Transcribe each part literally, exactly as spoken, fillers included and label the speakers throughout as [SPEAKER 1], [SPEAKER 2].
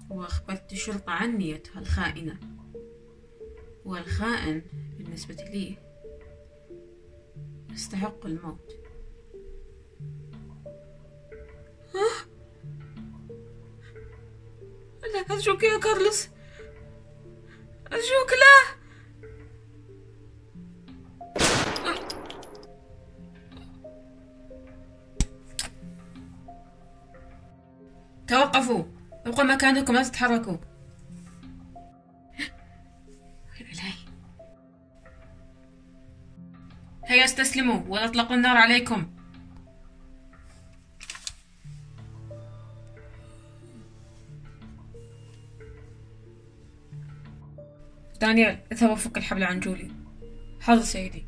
[SPEAKER 1] وأخبرت الشرطة عن نيتها الخائنة، والخائن بالنسبة لي يستحق الموت. ها؟ لا، أرجوك يا كارلوس، أرجوك لا. توقفوا، ابقوا مكانكم، لا تتحركوا. يا إلهي، هيا استسلموا ولا اطلقوا النار عليكم. دانيال، اذهب وفك الحبل عن جولي. حاضر سيدي.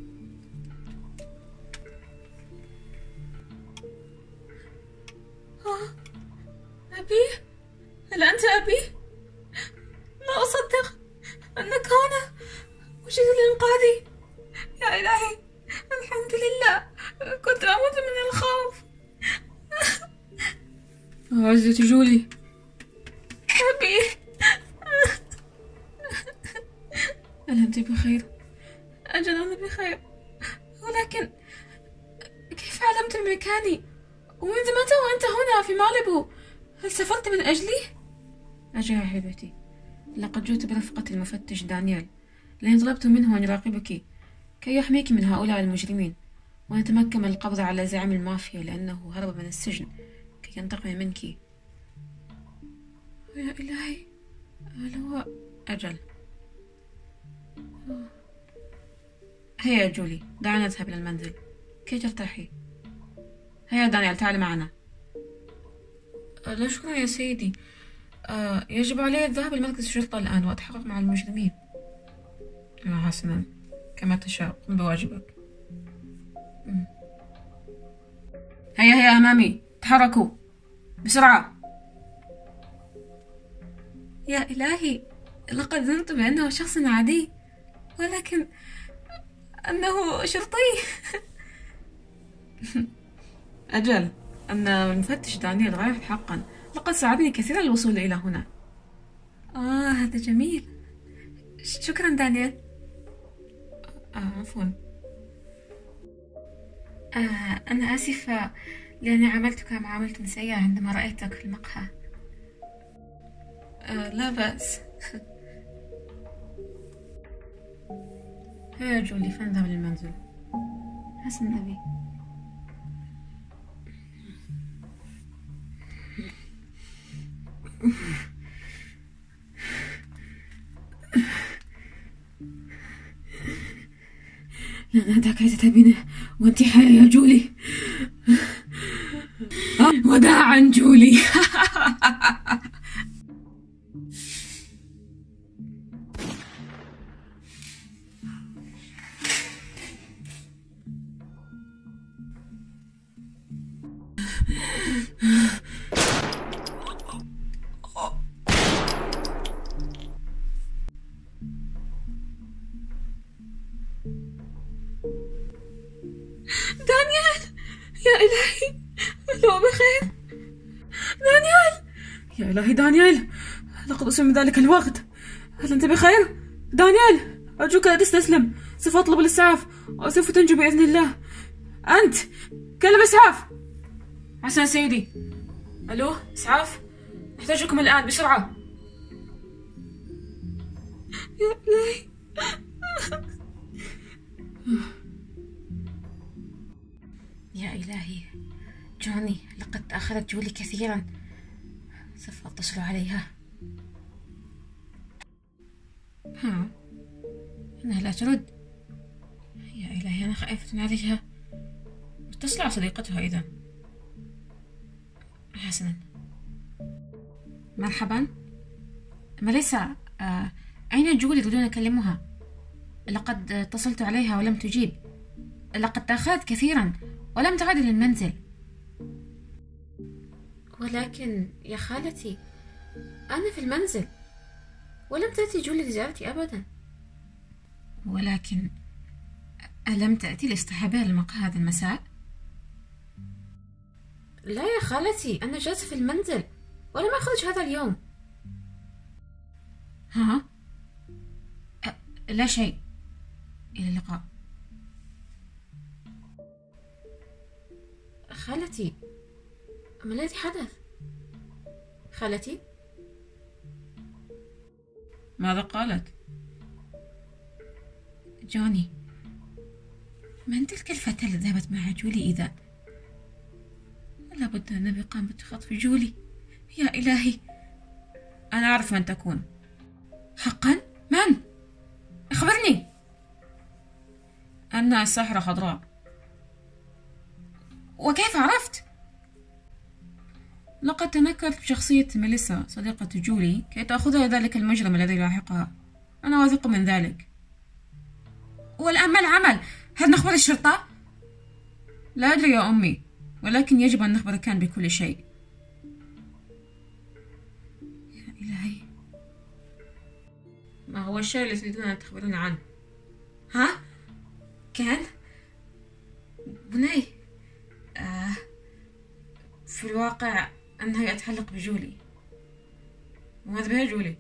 [SPEAKER 1] أبي؟ هل أنت أبي؟ لا أصدق أنك هنا وجد لإنقاذي. يا إلهي، الحمد لله، كنت أموت من الخوف. عزة جولي. أبي، هل أنت بخير؟ أجل أنا بخير، ولكن كيف علمت المكاني؟ ومنذ متى وأنت هنا في ماليبو؟ هل سافرت من أجلي؟ أجل يا حبيبتي، لقد جئت برفقة المفتش دانيال، لأن طلبت منه أن يراقبك كي يحميك من هؤلاء المجرمين، ونتمكن من القبض على زعيم المافيا لأنه هرب من السجن كي ينتقم منك. يا إلهي، هل هو أجل؟ هيا يا جولي، دعنا نذهب إلى المنزل كي ترتاحي. هيا دانيال، تعال معنا. لا شكرا يا سيدي، آه يجب علي الذهاب لمركز الشرطة الآن وأتحقق مع المجرمين. آه حسنا، كما تشاء، قم بواجبك. هيا هيا أمامي، تحركوا بسرعة. يا إلهي، لقد ظننت بأنه شخص عادي، ولكن أنه شرطي. أجل، أن المفتش دانيال رائع حقا، لقد ساعدني كثيرا الوصول إلى هنا. آه هذا جميل، شكرا دانيال. آه عفوا. آه أنا آسفة لأني عاملتك معاملة سيئة عندما رأيتك في المقهى. آه لا بأس. هيا جولي، فنذهب للمنزل. حسن أبي. لا نهداك يا تتابينه وانت حيا يا جولي. وداعا جولي. دانيال، يا إلهي، هل هو بخير؟ دانيال، يا إلهي دانيال، لقد أصيب من ذلك الوقت. هل أنت بخير؟ دانيال، أرجوك لا تستسلم، سوف أطلب الإسعاف وسوف تنجو بإذن الله. أنت كلم إسعاف. حسنا سيدي. ألو، إسعاف، نحتاجكم الآن بسرعة. يا إلهي. يا إلهي، جوني، لقد تأخرت جولي كثيرا، سوف أتصل عليها. ها، إنها لا ترد. يا إلهي، أنا خائفة عليها. اتصل على صديقتها إذا. حسنا، مرحبا ماليسا، آه، أين جولي؟ يريدون أكلمها. لقد اتصلت عليها ولم تجيب، لقد تأخرت كثيرا ولم تعد للمنزل. ولكن يا خالتي، أنا في المنزل ولم تأتي جولي لزيارتي أبدا. ولكن ألم تأتي لاصطحابها للمقهى هذا المساء؟ لا يا خالتي، أنا جالسة في المنزل ولم أخرج هذا اليوم. ها؟ أ... لا شيء. إلى اللقاء. خالتي، ما الذي حدث؟ خالتي؟ ماذا قالت؟ جوني، من تلك الفتاة التي ذهبت مع جولي إذا؟ لابد أن النبي قام بخطف جولي. يا إلهي، أنا أعرف من تكون. حقا؟ من؟ أخبرني. أنها الساحرة خضراء. وكيف عرفت؟ لقد تنكرت بشخصية ميليسا صديقة جولي كي تأخذها ذلك المجرم الذي لاحقها. أنا واثق من ذلك. والآن ما العمل؟ هل نخبر الشرطة؟ لا أدري يا أمي، ولكن يجب أن نخبر كان بكل شيء. يا إلهي، ما هو الشيء الذي تريدون أن تخبرون عنه؟ ها؟ كان؟ بني، آه في الواقع أنه يتعلق بجولي. وماذا بها جولي؟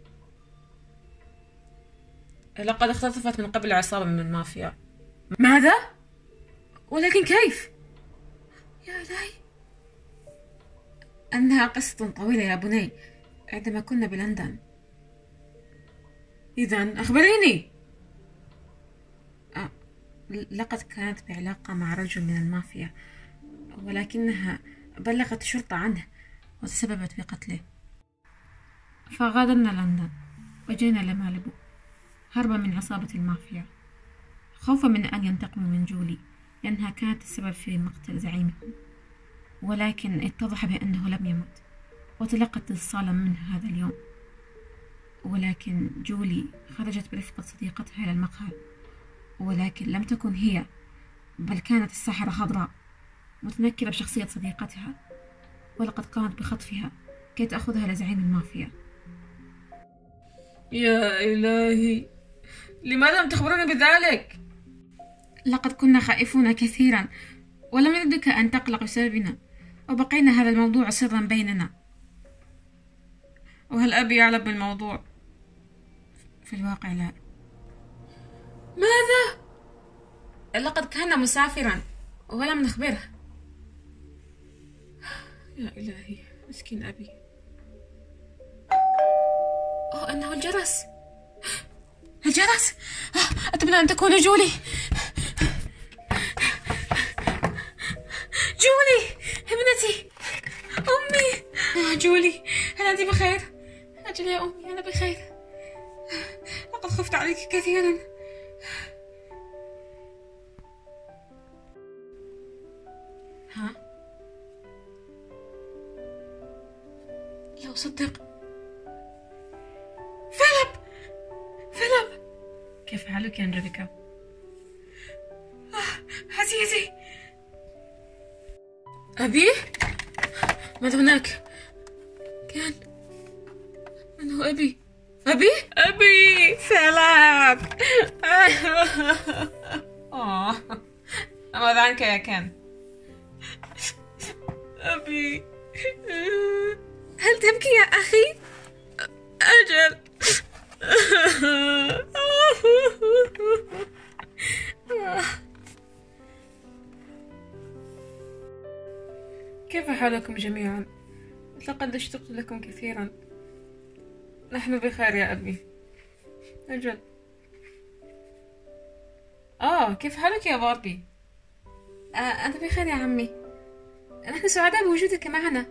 [SPEAKER 1] لقد اختطفت من قبل عصابة من المافيا. ماذا؟ ولكن كيف؟ يا إلهي، أنها قصة طويلة يا بني. عندما كنا بلندن. إذن أخبريني. أه، لقد كانت بعلاقة مع رجل من المافيا، ولكنها بلغت الشرطة عنه وتسببت بقتله. فغادرنا لندن وجينا لماليبو هربا من عصابة المافيا، خوفا من أن ينتقموا من جولي لأنها كانت السبب في مقتل زعيمهم. ولكن اتضح بأنه لم يمت، وتلقت اتصالا منه هذا اليوم. ولكن جولي خرجت برفقة صديقتها إلى المقهى، ولكن لم تكن هي، بل كانت الساحرة خضراء متنكرة بشخصية صديقتها، ولقد قامت بخطفها كي تأخذها لزعيم المافيا. يا إلهي، لماذا لم تخبروني بذلك؟ لقد كنا خائفون كثيرا، ولم نردك أن تقلق بسببنا، وبقينا هذا الموضوع سرا بيننا. وهل أبي يعلم بالموضوع؟ في الواقع لا. ماذا؟ لقد كان مسافرا ولم نخبره. يا إلهي، مسكين أبي. أوه، إنه الجرس. الجرس. أتمنى أن تكون جولي. جولي ابنتي، أمي. آه جولي، هل أنت بخير؟ أجل يا أمي، أنا بخير. لقد خفت عليك كثيرا. ها؟ لا أصدق. فيليب، فيليب، كيف حالك يا أنجليكا؟ عزيزي. أبي؟ ماذا هناك؟ كان من هو أبي؟ أبي؟ أبي فيليب. آه، ماذا عنك يا كان؟ أبي. هل تبكي يا أخي؟ أجل. كيف حالكم جميعا؟ لقد اشتقت لكم كثيرا. نحن بخير يا أبي. أجل. آه، كيف حالك يا باربي؟ آه، أنا بخير يا عمي. نحن سعداء بوجودك معنا.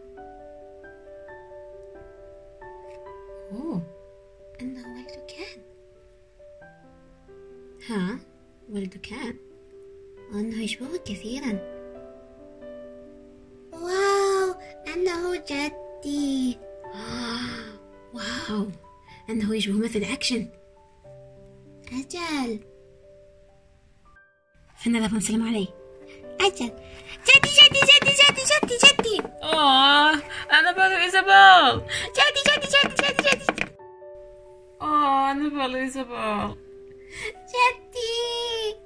[SPEAKER 1] أوه،
[SPEAKER 2] أنه ولد كان. ها، ولد كان، وأنه يشبهك كثيرا. واو، أنه جدي. آه، واو، أنه يشبه مثل أكشن. أجل، فنذهب ونسلم عليه. أجل، جدي جدي جدي جدي جدي جدي.
[SPEAKER 1] آه، أنا بالو إيزابيل.
[SPEAKER 2] جدي جدي جدي جدي جدي.
[SPEAKER 1] آه، أنا بالو إيزابيل.
[SPEAKER 2] جدي.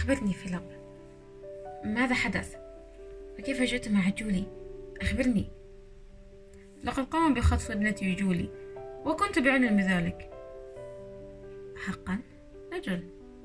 [SPEAKER 1] أخبرني فيليب، ماذا حدث؟ وكيف جئت مع جولي؟ أخبرني. لقد قام بخطف ابنتي جولي، وكنت بعلم بذلك. حقا؟ أجل.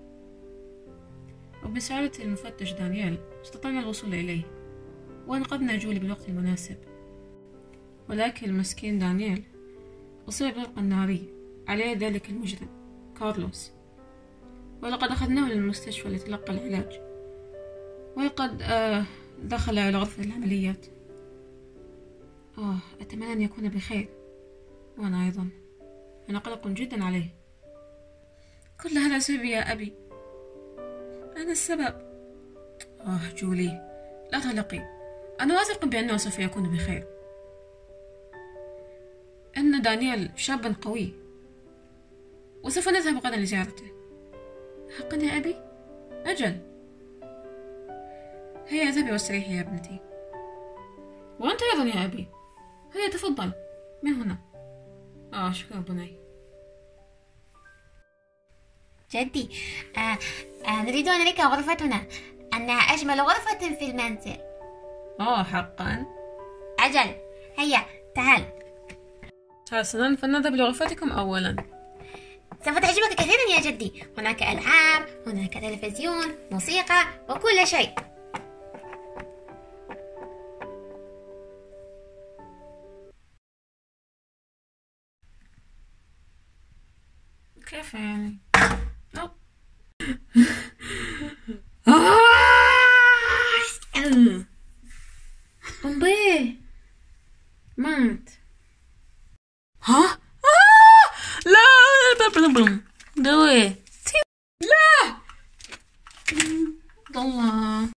[SPEAKER 1] وبمساعدة المفتش دانيال استطعنا الوصول إليه، وأنقذنا جولي بالوقت المناسب. ولكن المسكين دانيال أصيب بالقلق ناري على يد ذلك المجرم كارلوس، ولقد أخذناه للمستشفى ليتلقى العلاج، ولقد آه دخل إلى غرفة العمليات. آه أتمنى أن يكون بخير، وأنا أيضا، أنا قلق جدا عليه. كل هذا سببي يا أبي، أنا السبب. آه جولي، لا تقلقي، أنا واثق بأنه سوف يكون بخير. إن دانيال شاب قوي، وسوف نذهب غدا لزيارته. حقا يا أبي؟ أجل. هيا اذهبي واستريحي يا ابنتي. وأنت أيضا يا أبي، هيا تفضل من هنا. آه شكرا بني.
[SPEAKER 2] جدي، آه آه نريد أن نريك غرفتنا، أنها أجمل غرفة في المنزل.
[SPEAKER 1] آه حقا؟
[SPEAKER 2] أجل، هيا تعال.
[SPEAKER 1] حسنا، فلنذهب لغرفتكم أولا.
[SPEAKER 2] سوف تعجبك كثيرا يا جدي، هناك ألعاب، هناك تلفزيون، موسيقى وكل شيء.
[SPEAKER 1] كيف يعني؟ أمبي مات. ها؟ لا دوي لا الله.